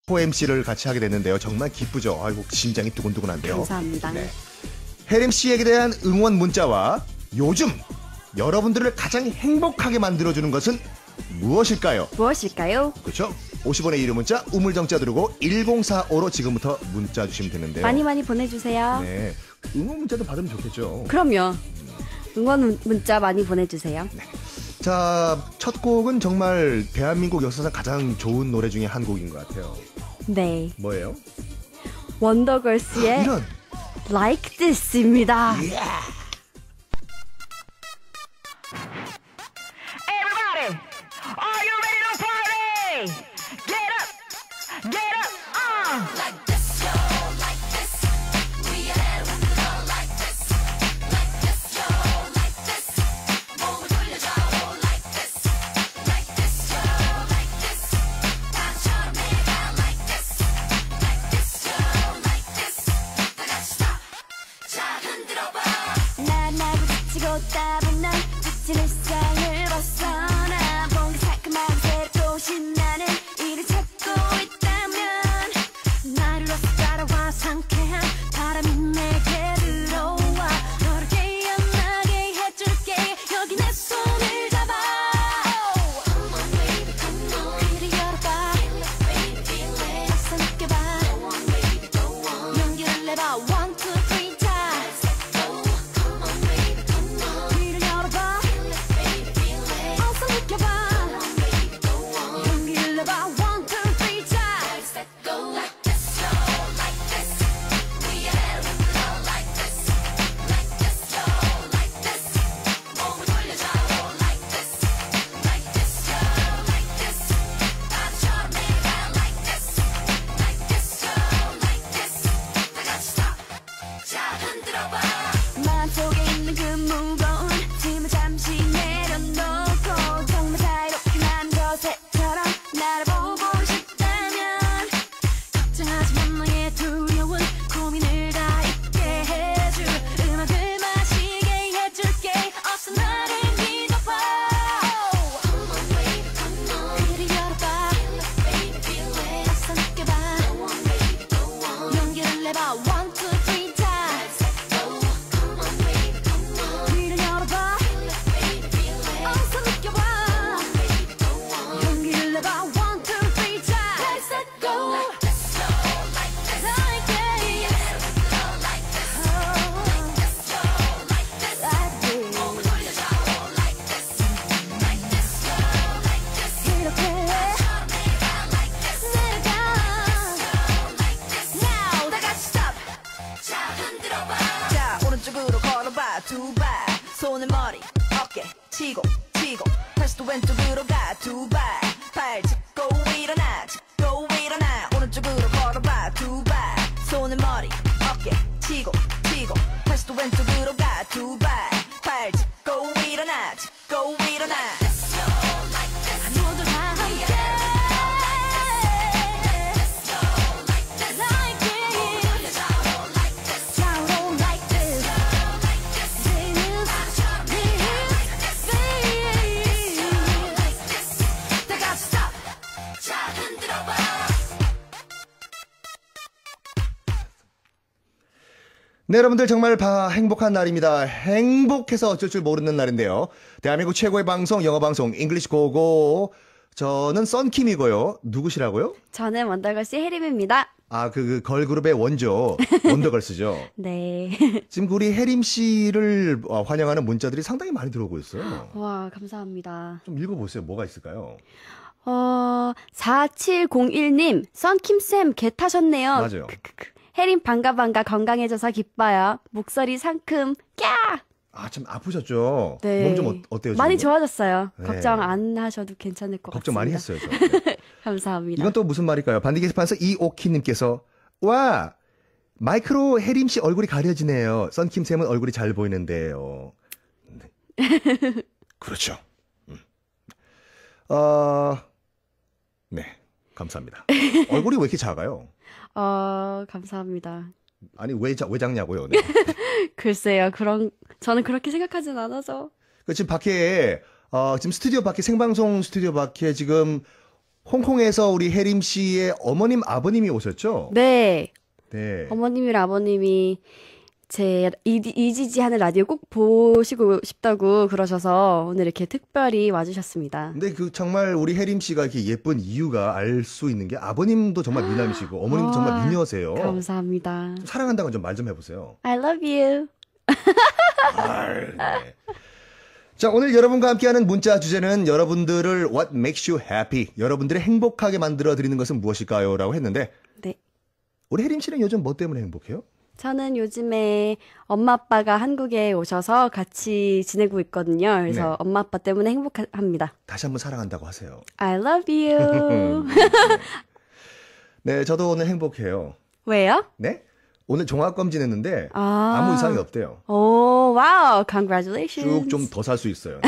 MC를 같이 하게 됐는데요. 정말 기쁘죠. 아이고 심장이 두근두근한데요. 감사합니다. 네. 혜림 씨에게 대한 응원 문자와 요즘 여러분들을 가장 행복하게 만들어주는 것은 무엇일까요? 무엇일까요? 그렇죠. 50원의 유료 문자 우물정자 누르고 1045로 지금부터 문자 주시면 되는데요. 많이 많이 보내주세요. 네. 응원 문자도 받으면 좋겠죠. 그럼요. 응원 문자 많이 보내주세요. 네. 자, 첫 곡은 정말 대한민국 역사상 가장 좋은 노래 중에 한 곡인 것 같아요. 네. 뭐예요? 원더걸스의 이런. Like This입니다. Everybody, are you ready to party? Get up, get up, Like this, yo, like this. We had one love like this. Like this, yo, like this. 몸을 돌려줘, like this. Like this, yo, like this. 나처럼 내가 like this. Like this, yo, like this. 다 같이 stop. 자, 흔들어봐. 나나고 지치고 따분 난 지친 일상을 벗어나 뭔가 상큼하고 새롭고 신나는 일을 찾고 있다면 나를 위해서 따라와 상쾌한 바람이 내게 들어와 너를 깨어나게 해줄게 여기 내 손을 잡아 Come on, baby, come on. 귀를 열어봐 Baby, feel it. 어서 느껴봐 Go on, baby, go on. 용기를 내봐 one two three times Go. Come on, baby, come on. 귀를 열어봐 Baby, feel it. 어서 느껴봐 Baby, go on. 용기를 내봐 one two three times Set, go like this, yo, like this. We had one love like this. Like this, yo, like this. 몸을 돌려줘, like this. Like this, yo, like this. 나처럼 내가 like this. Like this, yo, like this. 다 같이 stop. 자, 흔들어봐. 마음속에 있는 그 무거운 짐을 잠시 내려놓고 정말 자유롭게 난 저새처럼 나를 보고 싶다면 걱정하지 마 너의 두려운 고민을 다 잊게 해줄 음악을 마시게 해줄게 어서 나를 믿어봐 Come on, baby, come on. 귀를 열어봐 Baby, feel it. 어서 느껴봐 Go on, baby, go on. 용기를 내봐 one two three times Go. Come on, baby, come on. 귀를 열어봐 Baby, feel it. 어서 느껴봐 Baby, go on. 용기를 내봐 one two three times Set, go. Like this, yo, like this. like it Love like this. Like this, yo, like this. 몸을 돌려줘, like this. Like this, yo, like this. 이렇게 나처럼 내가 like this. 내려가 Like this. Now 다 같이 stop 자, 흔들어봐. 자, 오른쪽으로 걸어봐. 두 발, 손을 머리, 어깨, 치고, 치고. 다시 또 왼쪽으로 가. 두 발, 발 짚고 일어나, 짚고 일어나. 오른쪽으로 걸어봐. 두 발, 손을 머리, 어깨, 치고, 치고. 다시 또 왼쪽으로 가. 두 발, 발 짚고 일어나, 짚고 일어나. 모두 다 함께 Like it 좌우로 like this 다 같이 stop. 자, 흔들어봐. 네, 여러분들 정말 행복한 날입니다. 행복해서 어쩔 줄 모르는 날인데요. 대한민국 최고의 방송, 영어 방송, 잉글리시 고고. 저는 썬킴이고요. 누구시라고요? 저는 원더걸스 혜림입니다. 아, 그 걸그룹의 원조, 원더걸스죠. 네. 지금 우리 혜림 씨를 환영하는 문자들이 상당히 많이 들어오고 있어요. 와 감사합니다. 좀 읽어보세요. 뭐가 있을까요? 4701님 썬킴쌤 개 타셨네요. 맞아요. 혜림 반가 건강해져서 기뻐요. 목소리 상큼 꺄. 아, 참 아프셨죠? 네. 몸 좀 어때요? 많이 지금? 좋아졌어요. 네. 걱정 안 하셔도 괜찮을 것 걱정 같습니다. 많이 했어요. 저. 네. 감사합니다. 이건 또 무슨 말일까요? 반디 게시판에서 이오키님께서 와 마이크로 혜림 씨 얼굴이 가려지네요. 썬킴 쌤은 얼굴이 잘 보이는데요. 네. 그렇죠. 네, 감사합니다. 얼굴이 왜 이렇게 작아요? 감사합니다. 아니 왜 작냐고요? 네. 글쎄요, 저는 그렇게 생각하진 않아서. 지금 밖에 지금 스튜디오 밖에 생방송 스튜디오 밖에 지금 홍콩에서 우리 혜림 씨의 어머님, 아버님이 오셨죠? 네. 네. 어머님이랑 아버님이 제 이지지 하는 라디오 꼭 보시고 싶다고 그러셔서 오늘 이렇게 특별히 와주셨습니다. 근데 그 정말 우리 혜림 씨가 이렇게 예쁜 이유가 알 수 있는 게 아버님도 정말 미남이시고 어머님도 정말 미녀세요. 감사합니다. 사랑한다고 좀 말 좀 해보세요. I love you. 네. 자, 오늘 여러분과 함께하는 문자 주제는 여러분들을 What makes you happy? 여러분들을 행복하게 만들어 드리는 것은 무엇일까요? 라고 했는데 네. 우리 우리 혜림 씨는 요즘 뭐 때문에 행복해요? 저는 요즘에 엄마 아빠가 한국에 오셔서 같이 지내고 있거든요. 그래서 네. 엄마 아빠 때문에 행복합니다. 다시 한번 사랑한다고 하세요. I love you. 네, 저도 오늘 행복해요. 왜요? 네? 오늘 종합검진 했는데 아. 아무 이상이 없대요. 오, 와우. Congratulations. 쭉 좀 더 살 수 있어요.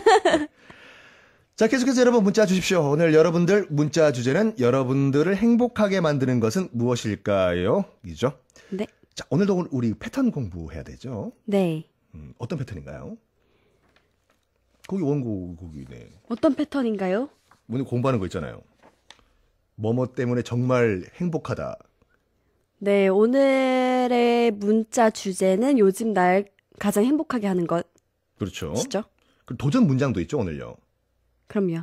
자, 계속해서 여러분 문자 주십시오. 오늘 여러분들 문자 주제는 여러분들을 행복하게 만드는 것은 무엇일까요? 이죠? 네. 자, 오늘도 우리 패턴 공부해야 되죠? 네. 어떤 패턴인가요? 거기 원곡이네. 어떤 패턴인가요? 오늘 공부하는 거 있잖아요. 뭐뭐 때문에 정말 행복하다. 네, 오늘의 문자 주제는 요즘 날 가장 행복하게 하는 그렇죠. 것이죠. 그 도전 문장도 있죠, 오늘요. 그럼요.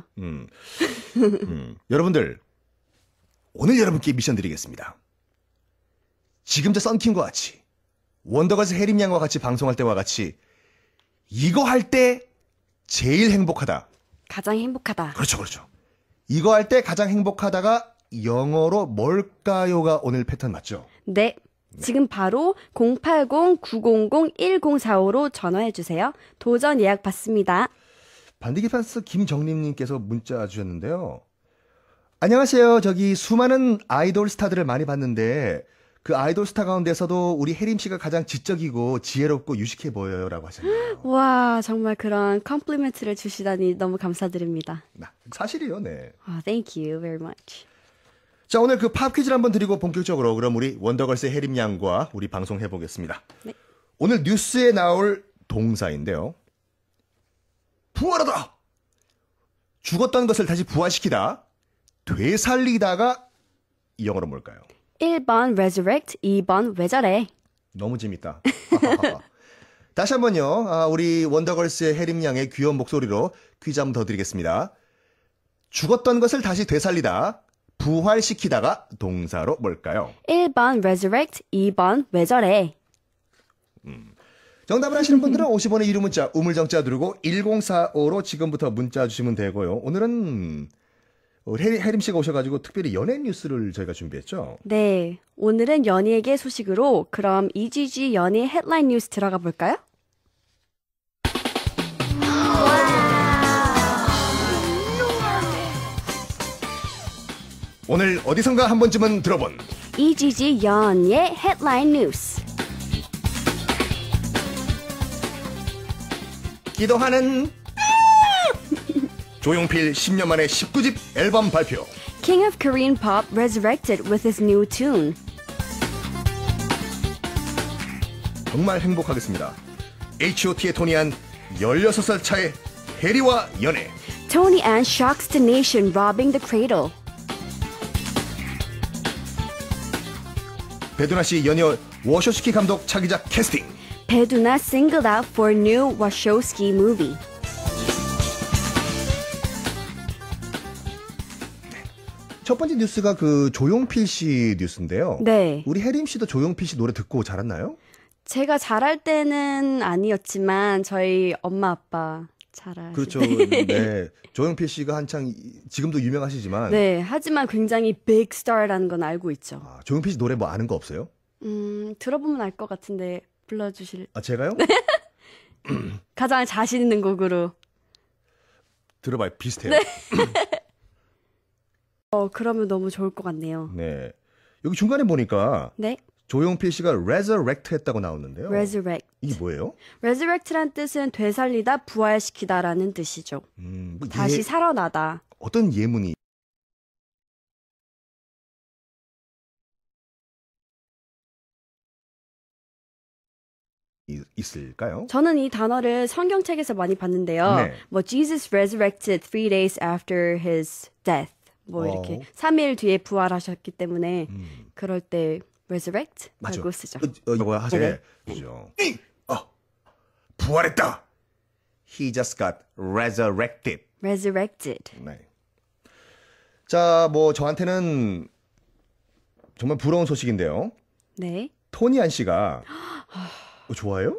여러분들, 오늘 여러분께 미션 드리겠습니다. 지금 저 썬킴과 같이, 원더걸스 혜림 양과 같이 방송할 때와 같이, 이거 할 때 제일 행복하다. 가장 행복하다. 그렇죠, 그렇죠. 이거 할 때 가장 행복하다가 영어로 뭘까요가 오늘 패턴 맞죠? 네. 지금 바로 080-900-1045로 전화해 주세요. 도전 예약 받습니다. 반디기 팬스 김정림님께서 문자 주셨는데요. 안녕하세요. 저기 수많은 아이돌 스타들을 많이 봤는데 그 아이돌 스타 가운데서도 우리 혜림 씨가 가장 지적이고 지혜롭고 유식해 보여요라고 하셨네요. 와, 정말 그런 컴플리멘트를 주시다니 너무 감사드립니다. 사실이요, 네. Thank you very much. 자, 오늘 그 팝 퀴즈를 한번 드리고 본격적으로 그럼 우리 원더걸스의 혜림 양과 우리 방송 해보겠습니다. 네. 오늘 뉴스에 나올 동사인데요. 부활하다! 죽었던 것을 다시 부활시키다. 되살리다가 영어로 뭘까요? 1번 resurrect, 2번 왜 저래? 너무 재밌다. 다시 한번요. 우리 원더걸스의 혜림 양의 귀여운 목소리로 퀴즈 한번 더 드리겠습니다. 죽었던 것을 다시 되살리다. 부활시키다가 동사로 뭘까요? 1번 resurrect, 2번 왜 저래? 정답을 아시는 분들은 50원의 유료 문자 우물정자 누르고 1045로 지금부터 문자 주시면 되고요. 오늘은 혜림 씨가 오셔가지고 특별히 연예 뉴스를 저희가 준비했죠. 네, 오늘은 연예계 소식으로 그럼 EGG 연예 헤드라인 뉴스 들어가 볼까요? 오늘 어디선가 한 번쯤은 들어본 EGG 연예 헤드라인 뉴스. 기도하는 조용필 10년 만에 19집 앨범 발표. King of Korean Pop resurrected with his new tune. 정말 행복하겠습니다. H.O.T의 토니한 16살 차의 해리와 연애. Tony Ann shocks the nation robbing the cradle. 배두나 씨 연이어 워쇼스키 감독 차기작 캐스팅. Peduna singled out for new Wachowski movie. 첫 번째 뉴스가 그 조용필 씨 뉴스인데요. 네. 우리 혜림 씨도 조용필 씨 노래 듣고 자랐나요? 제가 잘할 때는 아니었지만 저희 엄마 아빠 잘하시. 그렇죠. 네. 조용필 씨가 한창 지금도 유명하시지만 네, 하지만 굉장히 빅 스타라는 건 알고 있죠. 조용필 씨 노래 뭐 아는 거 없어요? 들어보면 알 것 같은데 불러주실. 제가요? 가장 자신 있는 곡으로. 들어봐요. 비슷해요. 네. 그러면 너무 좋을 것 같네요. 네. 여기 중간에 보니까 네, 조용필 씨가 resurrect 했다고 나오는데요. resurrect. 이게 뭐예요? resurrect란 뜻은 되살리다, 부활시키다라는 뜻이죠. 뭐 다시 살아나다. 어떤 예문이 있을까요? 저는 이 단어를 성경책에서 많이 봤는데요. 네. 뭐 Jesus resurrected 3 days after his death. 뭐 이렇게 3일 뒤에 부활하셨기 때문에 그럴 때 resurrect 맞아. 라고 쓰죠. 이거 하세. 네. 그죠. 부활했다. He just got resurrected. resurrected. 네. 자, 뭐 저한테는 정말 부러운 소식인데요. 네. 토니안 씨가 좋아요?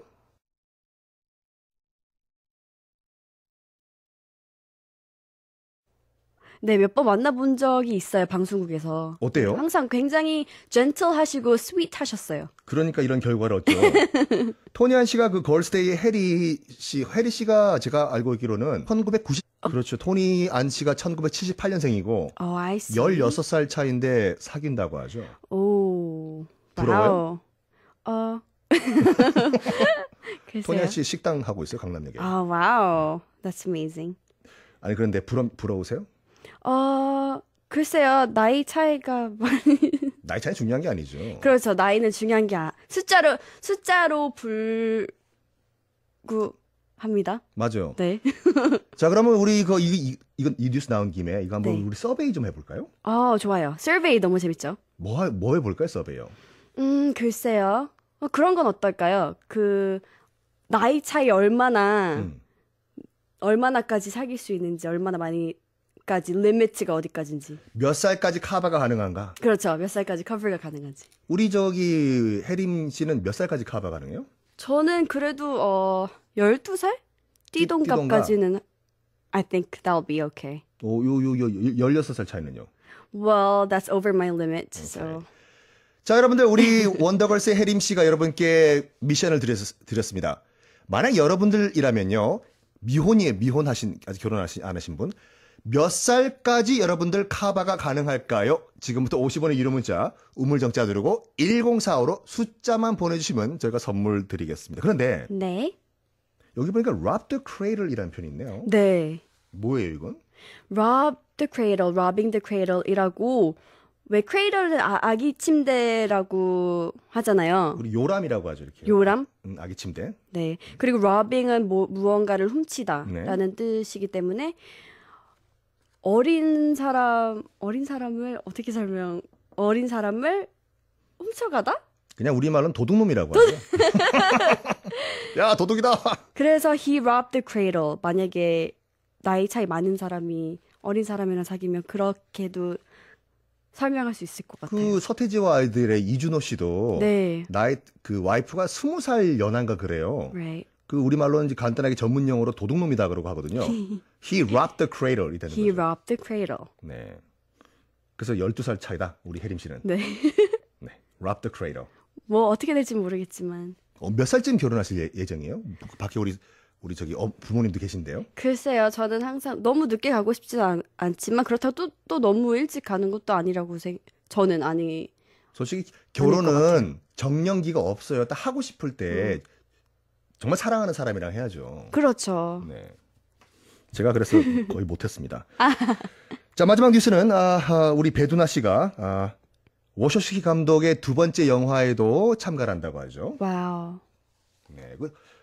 네, 몇 번 만나본 적이 있어요, 방송국에서. 어때요? 항상 굉장히 gentle 하시고 sweet 하셨어요. 그러니까 이런 결과를 얻죠. 토니안 씨가 그 걸스데이 해리 씨가 제가 알고 있기로는 1990 그렇죠. 토니안 씨가 1978년생이고 Oh, I see. 16살 차인데 사귄다고 하죠. 오, 부러워요? 와우. 글쎄요. 토니안 씨 식당 하고 있어요, 강남역에. 아, 와우. That's amazing. 아니 그런데 부러우세요? 글쎄요. 나이 차이가 많이 나이 차이 중요한 게 아니죠. 그렇죠. 나이는 중요한 게 숫자로 불구합니다. 맞아요. 네. 자, 그러면 우리 이 뉴스 나온 김에 이거 한번 네. 우리 서베이 좀 해볼까요? 좋아요. survey 너무 재밌죠? 뭐 해볼까요, 서베이요? 글쎄요. 그런 건 어떨까요? 그 나이 차이 얼마나까지 사귈 수 있는지, 얼마나 많이까지 리미트가 어디까지인지. 몇 살까지 카바가 가능한가? 그렇죠. 몇 살까지 커버가 가능한지. 우리 혜림 씨는 몇 살까지 카바 가능해요? 저는 그래도 12살? 띠동갑까지는 I think that'll be okay. 16살 차이는요? Well, that's over my limit. So 자, 여러분들 우리 원더걸스의 혜림 씨가 여러분께 미션을 드렸습니다. 만약 여러분들이라면요. 미혼하신 아직 결혼 안 하신 분 몇 살까지 여러분들 카바가 가능할까요? 지금부터 50원의 유료 문자 우물정자 누르고 1045로 숫자만 보내주시면 저희가 선물 드리겠습니다. 그런데 네. 여기 보니까 rob the cradle이라는 표현이 있네요. 네. 뭐예요 이건? rob the cradle, robbing the cradle이라고 왜 cradle은 아기 침대라고 하잖아요. 우리 요람이라고 하죠 이렇게. 요람? 아기 침대. 네. 그리고 robbing은 무언가를 훔치다라는 네. 뜻이기 때문에 어린 사람을 훔쳐가다? 그냥 우리말로는 도둑놈이라고 하죠. 야 도둑이다. 그래서 he robbed the cradle. 만약에 나이 차이 많은 사람이 어린 사람이랑 사귀면 그렇게도 설명할 수 있을 것 같아요. 그 서태지와 아이들의 이준호 씨도 네. 나의 그 와이프가 20살 연한가 그래요. Right. 그 우리말로는 이제 간단하게 전문 용어로 도둑놈이다 그러고 하거든요. He robbed the cradle이 되는 He 거죠. robbed the cradle. 네. 그래서 12살 차이다. 우리 혜림 씨는. 네. 네. robbed the cradle. 뭐 어떻게 될지 모르겠지만 몇 살쯤 결혼하실 예정이에요? 밖에 우리 저기 부모님도 계신데요. 글쎄요. 저는 항상 너무 늦게 가고 싶지는 않지만 그렇다고 또 너무 일찍 가는 것도 아니라고 저는 아니. 솔직히 아닐 것 결혼은 정년기가 없어요. 딱 하고 싶을 때 정말 사랑하는 사람이랑 해야죠. 그렇죠. 네. 제가 그래서 거의 못했습니다. 자, 마지막 뉴스는 우리 배두나 씨가 워셔스키 감독의 두 번째 영화에도 참가를 한다고 하죠. 와우. 네.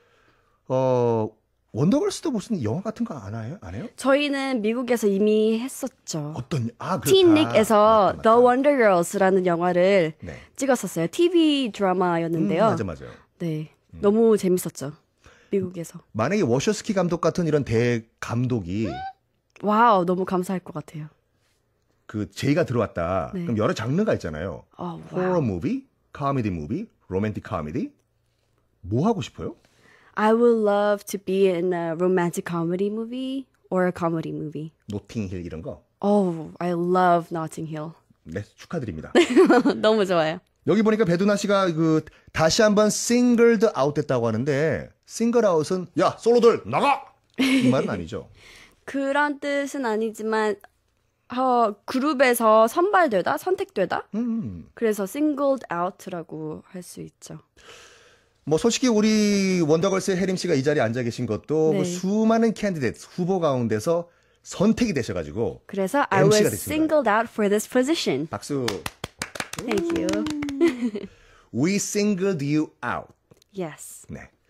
원더걸스도 무슨 영화 같은 거 안 해요? 저희는 미국에서 이미 했었죠. 틴닉에서 틴닉에서 The Wonder Girls라는 영화를 네. 찍었었어요. TV 드라마였는데요. 맞아요. 네. 너무 재밌었죠. 미국에서. 만약에 워셔스키 감독 같은 이런 대감독이 와우, 너무 감사할 것 같아요. 그 제의가 들어왔다. 네. 그럼 여러 장르가 있잖아요. 와우. 호러 무비, 코미디 무비, 로맨틱 코미디. 뭐 하고 싶어요? I would love to be in a romantic comedy movie or a comedy movie. 노팅힐 이런 거. Oh, I love Notting Hill. 네, 축하드립니다. 너무 좋아요. 여기 보니까 배두나 씨가 다시 한번 싱글드 아웃 됐다고 하는데 싱글 아웃은 야, 솔로들 나가! 이 말은 아니죠. 그런 뜻은 아니지만 그룹에서 선택되다? 그래서 singled out라고 할 수 있죠. 뭐 솔직히 우리 원더걸스의 혜림 씨가 이 자리에 앉아 계신 것도 네. 그 수많은 캔디데이트 후보 가운데서 선택이 되셔가지고 그래서 I MC가 was 됐습니다. singled out for this position. 박수. Thank you. We singled you out. Yes. 네.